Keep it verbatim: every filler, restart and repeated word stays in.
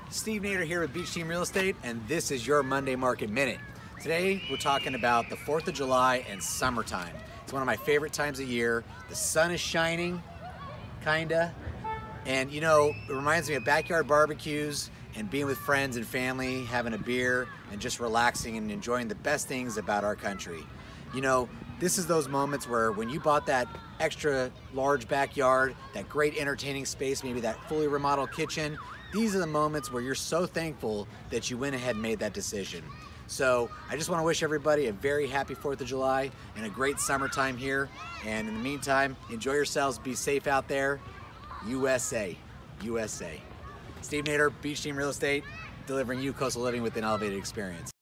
Steve Nader here with Beach Team Real Estate, and this is your Monday Market Minute. Today, we're talking about the fourth of July and summertime. It's one of my favorite times of year. The sun is shining, kinda, and you know, it reminds me of backyard barbecues and being with friends and family, having a beer, and just relaxing and enjoying the best things about our country. You know, this is those moments where when you bought that extra large backyard, that great entertaining space, maybe that fully remodeled kitchen, these are the moments where you're so thankful that you went ahead and made that decision. So I just want to wish everybody a very happy fourth of July and a great summertime here. And in the meantime, enjoy yourselves, be safe out there. U S A, U S A. Steve Nader, Beach Team Real Estate, delivering you coastal living with an elevated experience.